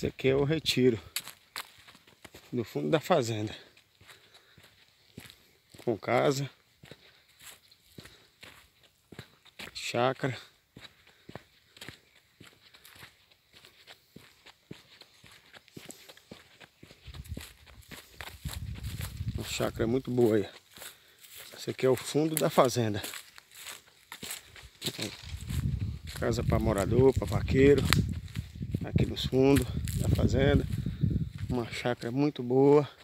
Esse aqui é o retiro do fundo da fazenda, com casa, chácara. Uma chácara muito boa aí. Esse aqui é o fundo da fazenda. Casa para morador, para vaqueiro. Aqui nos fundos da fazenda. Uma chácara muito boa.